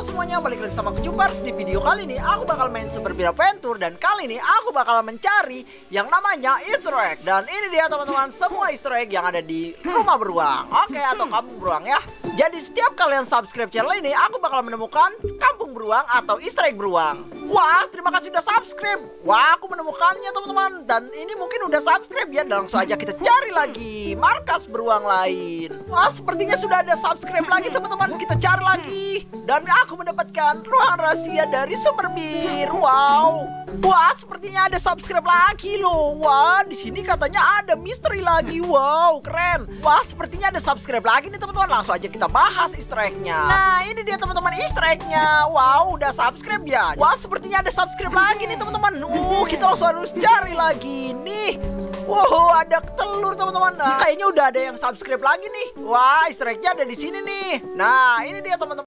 semuanya, balik lagi sama aku Jupers. Di video kali ini aku bakal main Super Bear Adventure. Dan kali ini aku bakal mencari yang namanya Easter egg. Dan ini dia teman-teman, semua Easter egg yang ada di rumah beruang. Oke, atau kampung beruang ya. Jadi setiap kalian subscribe channel ini, aku bakal menemukan kampung beruang atau Easter egg beruang. Wah, terima kasih udah subscribe. Wah, aku menemukannya teman-teman. Dan ini mungkin udah subscribe ya. Dan langsung aja kita cari lagi markas beruang lain. Wah, sepertinya sudah ada subscribe lagi teman-teman. Kita cari lagi. Dan aku mendapatkan ruangan rahasia dari Super Bear. Wow. Wah, sepertinya ada subscribe lagi loh. Wah, di sini katanya ada misteri lagi. Wow, keren. Wah, sepertinya ada subscribe lagi nih teman-teman. Langsung aja kita bahas Easter egg-nya. Nah, ini dia teman-teman Easter egg-nya. Wow, udah subscribe ya. Wah, sepertinya ada subscribe lagi nih teman-teman. Kita langsung harus cari lagi nih. Wow, ada telur teman-teman. Nah, kayaknya udah ada yang subscribe lagi nih. Wah, Easter egg-nya ada di sini nih. Nah, ini dia teman-teman.